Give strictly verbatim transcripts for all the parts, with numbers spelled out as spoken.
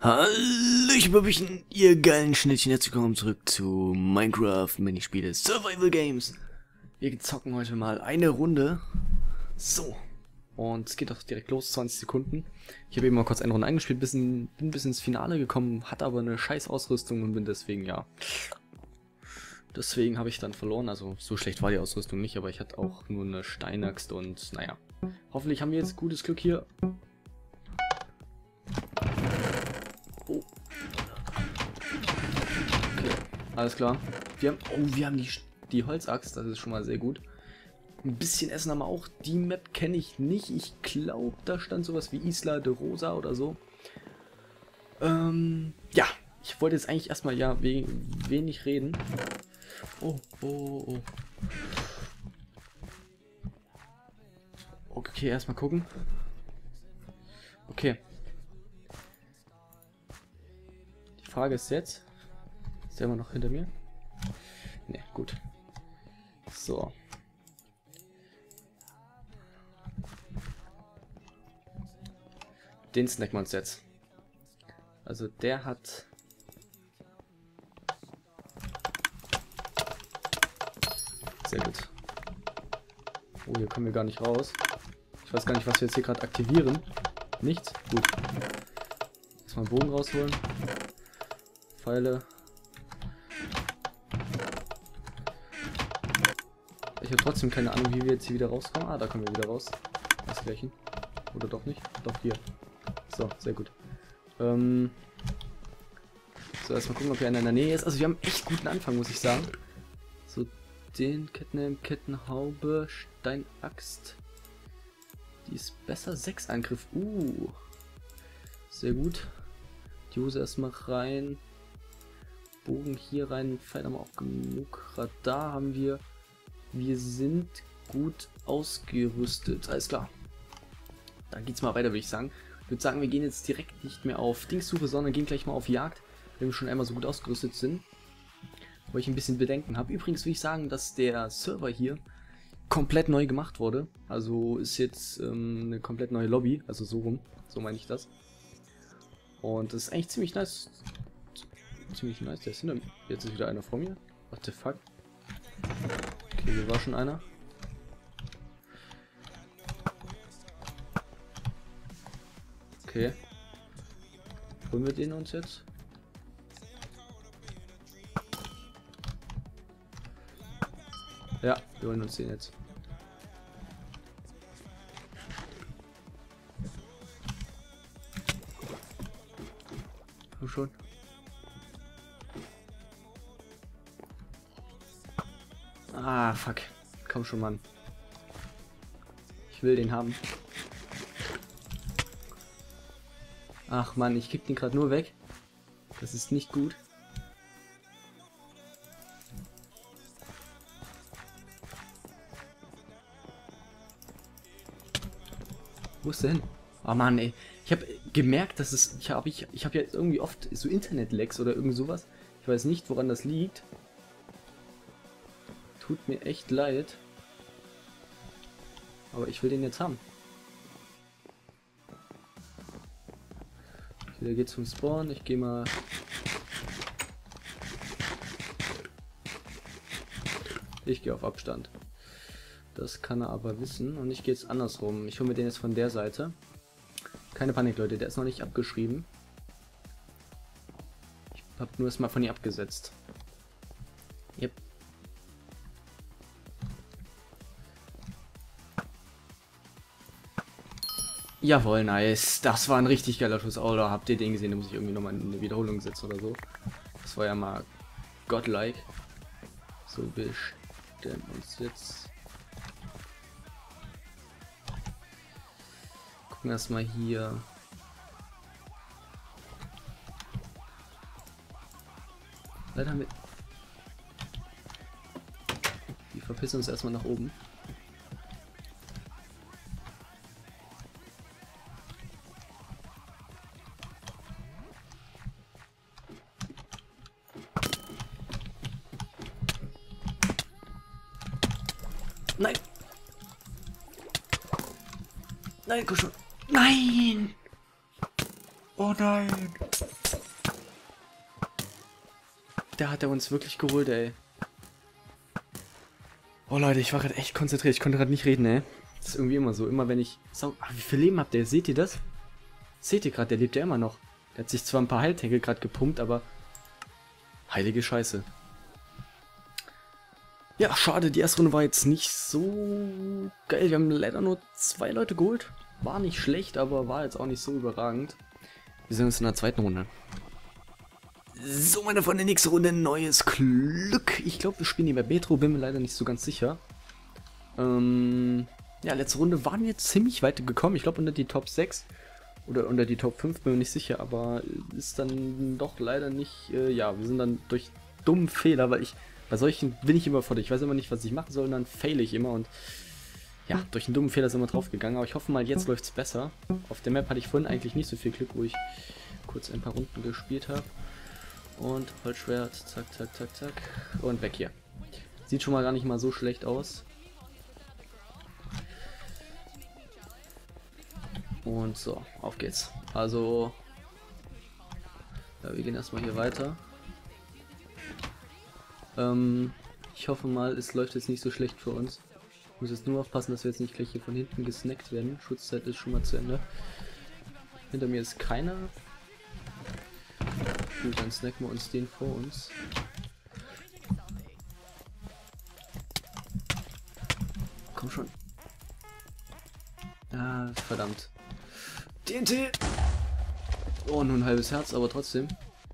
Hallöchen, Babüchen, ihr geilen Schnittchen, herzlich willkommen zurück zu Minecraft Minispiele Survival Games. Wir zocken heute mal eine Runde. So. Und es geht auch direkt los, zwanzig Sekunden. Ich habe eben mal kurz eine Runde eingespielt, bisschen, bin bis ins Finale gekommen, hatte aber eine scheiß Ausrüstung und bin deswegen, ja. Deswegen habe ich dann verloren, also so schlecht war die Ausrüstung nicht, aber ich hatte auch nur eine Steinaxt und naja. Hoffentlich haben wir jetzt gutes Glück hier. Oh. Okay, alles klar. Wir haben, oh, wir haben die, die Holzaxt, das ist schon mal sehr gut. Ein bisschen Essen haben wir auch. Die Map kenne ich nicht. Ich glaube, da stand sowas wie Isla de Rosa oder so. Ähm, ja, ich wollte jetzt eigentlich erstmal ja we wenig reden. Oh, oh, oh. Okay, erstmal gucken. Okay. Die Frage ist jetzt, ist der immer noch hinter mir? Ne, gut. So. Den snacken wir uns jetzt. Also der hat... Sehr gut. Oh, hier kommen wir gar nicht raus. Ich weiß gar nicht, was wir jetzt hier gerade aktivieren. Nichts? Gut. Erstmal einen Bogen rausholen. Pfeile. Ich habe trotzdem keine Ahnung, wie wir jetzt hier wieder rauskommen. Ah, da kommen wir wieder raus. Das gleiche. Oder doch nicht? Doch, hier. So, sehr gut. Ähm so, erstmal gucken, ob hier einer in der Nähe ist. Also wir haben echt guten Anfang, muss ich sagen. So, den Kettenhelm, Kettenhaube, Steinaxt. Die ist besser. sechs Angriff. Uh. Sehr gut. Die Hose erstmal rein. Bogen hier rein. Pfeil haben wir auch genug. Radar haben wir. Wir sind gut ausgerüstet. Alles klar. Dann geht's mal weiter, würde ich sagen. Ich würde sagen, wir gehen jetzt direkt nicht mehr auf Dingssuche, sondern gehen gleich mal auf Jagd, wenn wir schon einmal so gut ausgerüstet sind. Wo ich ein bisschen Bedenken habe. Übrigens will ich sagen, dass der Server hier komplett neu gemacht wurde. Also ist jetzt ähm, eine komplett neue Lobby. Also so rum. So meine ich das. Und das ist eigentlich ziemlich nice. Ziemlich nice. Der ist hinter mir. Jetzt ist wieder einer vor mir. What the fuck? Okay, hier war schon einer. Okay. Holen wir den uns jetzt? Ja, wir holen uns den jetzt. Komm schon. Ah, fuck. Komm schon, Mann. Ich will den haben. Ach Mann, ich kipp den gerade nur weg. Das ist nicht gut. Wo ist der hin? Oh Mann, ey. Ich habe gemerkt, dass es... Ich habe ich, ich hab ja irgendwie oft so Internet-Lags oder irgend sowas. Ich weiß nicht, woran das liegt. Tut mir echt leid. Aber ich will den jetzt haben. Okay, da geht's zum Spawn. Ich gehe mal... Ich gehe auf Abstand. Das kann er aber wissen. Und ich gehe jetzt andersrum. Ich hole mir den jetzt von der Seite. Keine Panik, Leute. Der ist noch nicht abgeschrieben. Ich habe nur das mal von ihr abgesetzt. Yep. Jawohl, nice. Das war ein richtig geiler Schuss. Oh, da habt ihr den gesehen. Da muss ich irgendwie nochmal eine Wiederholung setzen oder so. Das war ja mal godlike. So, wir stellen uns jetzt... Gucken erstmal hier. Leider haben wir... Die verpissen uns erstmal nach oben. Nein! Nein, komm schon! Nein! Oh nein! Da hat er uns wirklich geholt, ey. Oh Leute, ich war gerade echt konzentriert. Ich konnte gerade nicht reden, ey. Das ist irgendwie immer so. Immer wenn ich... Sau Ach, wie viel Leben habt ihr? Seht ihr das? Seht ihr gerade? Der lebt ja immer noch. Der hat sich zwar ein paar Heiltränke gerade gepumpt, aber... Heilige Scheiße. Ja, schade. Die erste Runde war jetzt nicht so geil. Wir haben leider nur zwei Leute geholt. War nicht schlecht, aber war jetzt auch nicht so überragend. Wir sehen uns in der zweiten Runde. So, meine Freunde, nächste Runde, neues Glück. Ich glaube, wir spielen hier bei Betro, bin mir leider nicht so ganz sicher. Ähm, ja, letzte Runde waren wir ziemlich weit gekommen. Ich glaube, unter die Top sechs oder unter die Top fünf, bin mir nicht sicher, aber ist dann doch leider nicht, äh, ja, wir sind dann durch dummen Fehler, weil ich, bei solchen bin ich immer vor Ich weiß immer nicht, was ich machen soll, und dann fail ich immer und ja, durch einen dummen Fehler sind wir draufgegangen, aber ich hoffe mal, jetzt läuft es besser. Auf der Map hatte ich vorhin eigentlich nicht so viel Glück, wo ich kurz ein paar Runden gespielt habe. Und Holzschwert, zack, zack, zack, zack. Und weg hier. Sieht schon mal gar nicht mal so schlecht aus. Und so, auf geht's. Also, ja, wir gehen erstmal hier weiter. Ähm, ich hoffe mal, es läuft jetzt nicht so schlecht für uns. Ich muss jetzt nur aufpassen, dass wir jetzt nicht gleich hier von hinten gesnackt werden. Schutzzeit ist schon mal zu Ende. Hinter mir ist keiner. Gut, dann snacken wir uns den vor uns. Komm schon. Ah, verdammt. T N T! Oh, nur ein halbes Herz, aber trotzdem.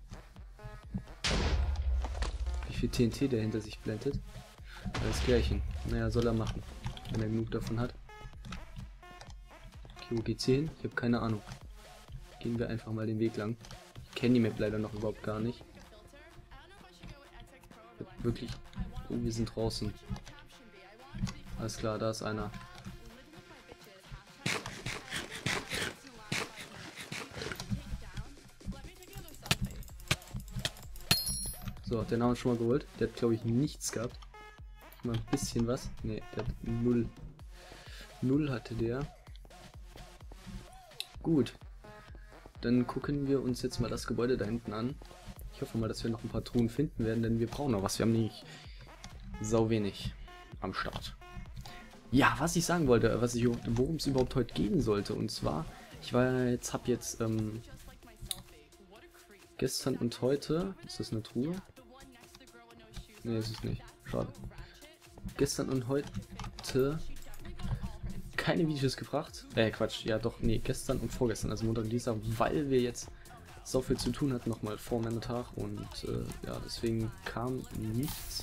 Wie viel T N T der hinter sich blendet. Alles Klärchen. Naja, soll er machen, wenn er genug davon hat. Okay, wo geht's hier hin? Ich habe keine Ahnung. Gehen wir einfach mal den Weg lang. Ich kenne die Map leider noch überhaupt gar nicht. Wirklich. Oh, wir sind draußen. Alles klar, da ist einer. So, den haben wir schon mal geholt. Der hat, glaube ich, nichts gehabt. Mal ein bisschen was. Ne, der hat null. Null hatte der. Gut. Dann gucken wir uns jetzt mal das Gebäude da hinten an. Ich hoffe mal, dass wir noch ein paar Truhen finden werden, denn wir brauchen noch was. Wir haben nicht sau wenig am Start. Ja, was ich sagen wollte, was ich, worum es überhaupt heute gehen sollte, und zwar, ich war jetzt, hab jetzt ähm, gestern und heute, ist das eine Truhe? Ne, ist es nicht. Schade. Gestern und heute keine Videos gebracht. Äh, Quatsch, ja doch, nee, gestern und vorgestern, also Montag und Dienstag, weil wir jetzt so viel zu tun hatten, nochmal vor meinem Tag, und äh, ja, deswegen kam nichts.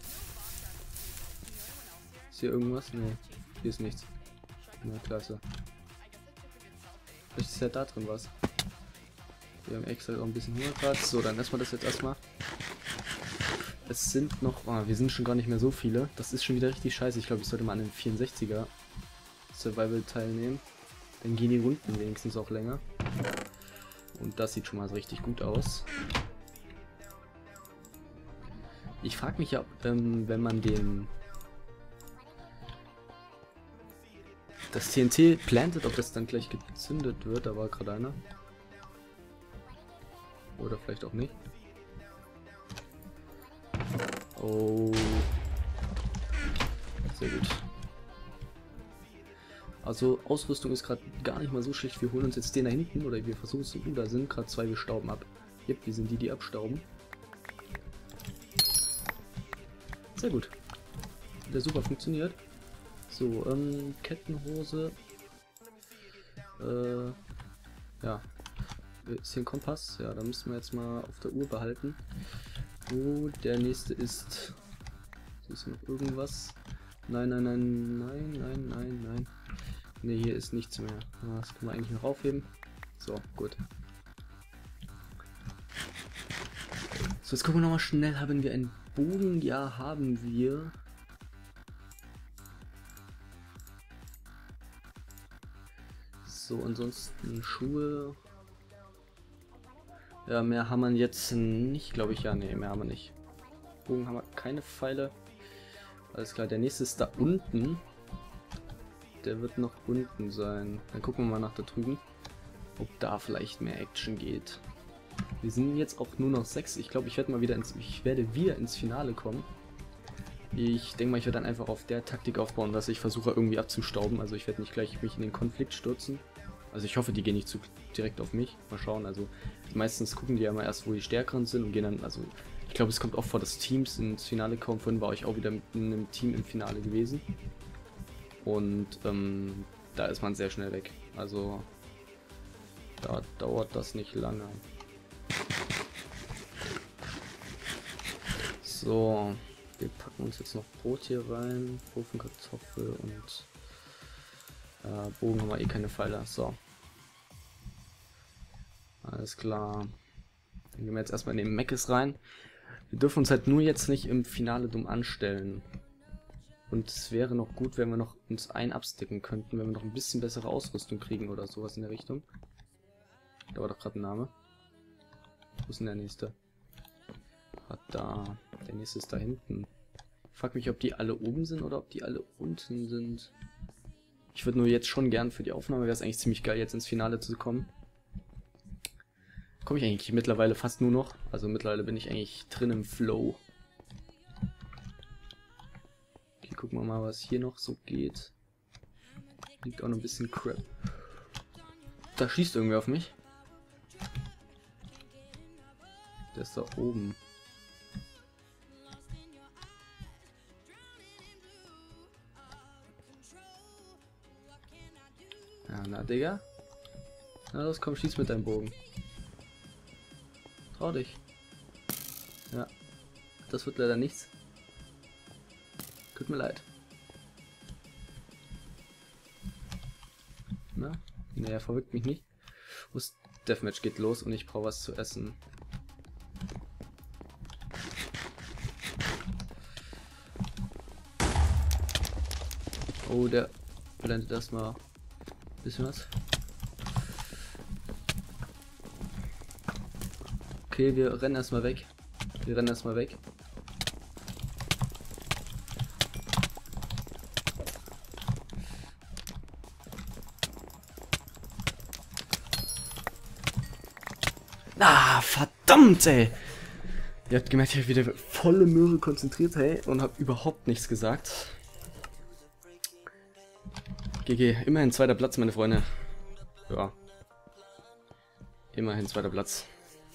Ist hier irgendwas? Nee, hier ist nichts. Na, klasse. Vielleicht ist ja da drin was. Wir haben extra auch ein bisschen Hunger gerade. So, dann lassen wir das jetzt erstmal. Es sind noch, oh, wir sind schon gar nicht mehr so viele. Das ist schon wieder richtig scheiße. Ich glaube, ich sollte mal an den vierundsechziger Survival teilnehmen. Dann gehen die Runden wenigstens auch länger. Und das sieht schon mal so richtig gut aus. Ich frage mich ja, ob, ähm, wenn man den das T N T plantet, ob das dann gleich gezündet wird. Da war gerade einer. Oder vielleicht auch nicht. Oh. Sehr gut. Also Ausrüstung ist gerade gar nicht mal so schlecht. Wir holen uns jetzt den da hinten, oder wir versuchen es zu tun. Da sind gerade zwei gestorben ab. Yep, wir sind die, die abstauben. Sehr gut. Der super funktioniert. So, ähm, Kettenhose. Äh, ja. Ist hier ein Kompass? Ja, da müssen wir jetzt mal auf der Uhr behalten. Wo der nächste ist. Ist noch irgendwas? Nein, nein, nein, nein, nein, nein, nein. Ne, hier ist nichts mehr. Das können wir eigentlich noch aufheben. So, gut. So, jetzt gucken wir nochmal schnell. Haben wir einen Bogen? Ja, haben wir. So, ansonsten Schuhe. Ja, mehr haben wir jetzt nicht, glaube ich. Ja, nee, mehr haben wir nicht. Bogen haben wir keine Pfeile. Alles klar, der nächste ist da unten. Der wird noch unten sein. Dann gucken wir mal nach da drüben. ob da vielleicht mehr Action geht. Wir sind jetzt auch nur noch sechs. Ich glaube, ich werde mal wieder ins, ich werde wieder ins Finale kommen. Ich denke mal, ich werde dann einfach auf der Taktik aufbauen, dass ich versuche irgendwie abzustauben. Also ich werde nicht gleich mich in den Konflikt stürzen. Also ich hoffe, die gehen nicht zu direkt auf mich. Mal schauen. Also meistens gucken die ja immer erst, wo die Stärkeren sind und gehen dann, also ich glaube, es kommt auch vor, dass Teams ins Finale kommen. Vorhin war ich auch wieder mit einem Team im Finale gewesen. Und ähm, da ist man sehr schnell weg. Also da dauert das nicht lange. So, wir packen uns jetzt noch Brot hier rein, Ofenkartoffel und äh, Bogen haben wir eh keine Pfeile. So. Alles klar. Dann gehen wir jetzt erstmal in den Meckes rein. Wir dürfen uns halt nur jetzt nicht im Finale dumm anstellen. Und es wäre noch gut, wenn wir noch uns ein absticken könnten, wenn wir noch ein bisschen bessere Ausrüstung kriegen oder sowas in der Richtung. Da war doch gerade ein Name. Wo ist denn der nächste? Ah, da. Der nächste ist da hinten. Ich frage mich, ob die alle oben sind oder ob die alle unten sind. Ich würde nur jetzt schon gern für die Aufnahme, wäre es eigentlich ziemlich geil, jetzt ins Finale zu kommen. Komme ich eigentlich mittlerweile fast nur noch. Also mittlerweile bin ich eigentlich drin im Flow. Okay, gucken wir mal, was hier noch so geht. Liegt auch noch ein bisschen Crap. Da schießt irgendwer auf mich. Der ist da oben. Ja, na, Digga. Na los, komm, schieß mit deinem Bogen. Trau dich. Ja. Das wird leider nichts. Tut mir leid. Na? Ne, er verrückt mich nicht. Das Deathmatch geht los und ich brauche was zu essen. Oh, der blendet erstmal ein bisschen was. Okay, wir rennen erstmal weg. Wir rennen erstmal weg. Ah, verdammt, ey! Ihr habt gemerkt, ich habe wieder volle Möhre konzentriert, hey, und habe überhaupt nichts gesagt. G G, immerhin zweiter Platz, meine Freunde. Ja. Immerhin zweiter Platz.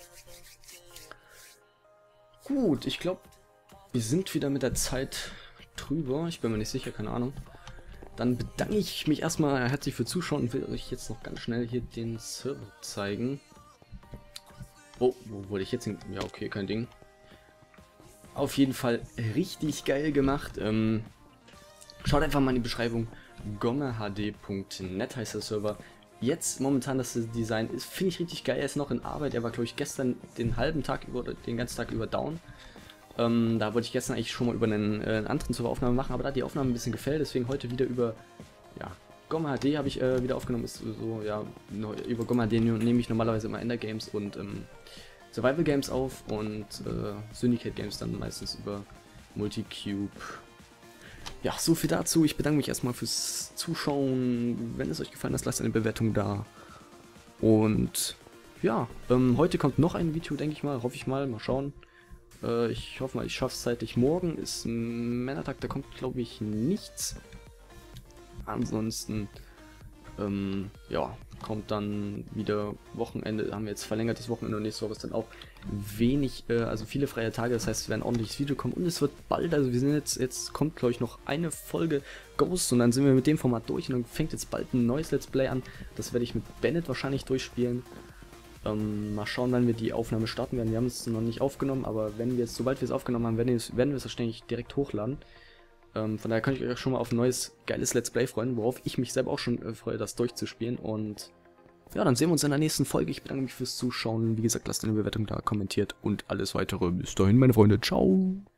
Gut, ich glaube, wir sind wieder mit der Zeit drüber. Ich bin mir nicht sicher, keine Ahnung. Dann bedanke ich mich erstmal herzlich für Zuschauen und will euch jetzt noch ganz schnell hier den Server zeigen. Oh, wo wollte ich jetzt hin? Ja, okay, kein Ding. Auf jeden Fall richtig geil gemacht. Ähm, schaut einfach mal in die Beschreibung. gomehd punkt net heißt der Server. Jetzt momentan das Design ist, finde ich richtig geil. Er ist noch in Arbeit. Er war, glaube ich, gestern den halben Tag über, oder den ganzen Tag über down. Ähm, da wollte ich gestern eigentlich schon mal über einen, äh, einen anderen Serveraufnahme machen, aber da hat die Aufnahme ein bisschen gefällt. Deswegen heute wieder über, ja, gomehd habe ich äh, wieder aufgenommen. Ist so, ja, über gomehd nehme ich normalerweise immer Ender Games und ähm, Survival Games auf und äh, Syndicate Games dann meistens über Multicube. Ja, so viel dazu. Ich bedanke mich erstmal fürs Zuschauen. Wenn es euch gefallen hat, lasst eine Bewertung da. Und ja, ähm, heute kommt noch ein Video, denke ich mal. Hoffe ich mal. Mal schauen. Äh, ich hoffe mal, ich schaffe es zeitlich. Morgen ist Männertag, da kommt, glaube ich, nichts. Ansonsten, ähm, ja, kommt dann wieder Wochenende. Haben wir jetzt verlängertes Wochenende und nächste Woche ist dann auch wenig, äh, also viele freie Tage. Das heißt, es werden ordentliches Video kommen und es wird bald, also wir sind jetzt, jetzt kommt glaube ich noch eine Folge Ghost und dann sind wir mit dem Format durch und dann fängt jetzt bald ein neues Let's Play an. Das werde ich mit Bennett wahrscheinlich durchspielen. Ähm, mal schauen, wann wir die Aufnahme starten werden. Wir haben es noch nicht aufgenommen, aber wenn wir es, sobald wir es aufgenommen haben, werden wir es, werden wir es wahrscheinlich direkt hochladen. Ähm, von daher kann ich euch schon mal auf ein neues, geiles Let's Play freuen, worauf ich mich selber auch schon äh, freue, das durchzuspielen. Und ja, dann sehen wir uns in der nächsten Folge. Ich bedanke mich fürs Zuschauen. Wie gesagt, lasst eine Bewertung da, kommentiert und alles weitere. Bis dahin, meine Freunde. Ciao.